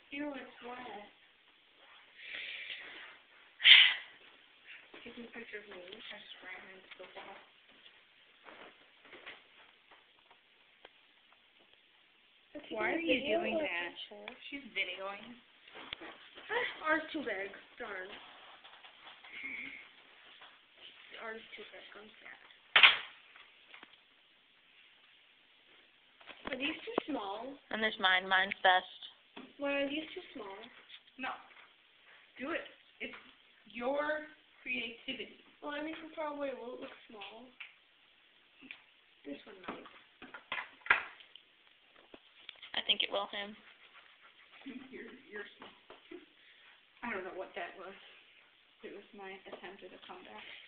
Ew, it's wet. Taking a picture of me. I just ran into the wall. Why are you doing that? She's videoing. Ours too big. Darn. Ours too big. I'm sad. Are these too small? And there's mine. Mine's best. Why are these too small? No. Do it. It's your creativity. Well, I mean, from far away, will it look small? This one might. I think it will, him. You're small. I don't know what that was. It was my attempt at a comeback.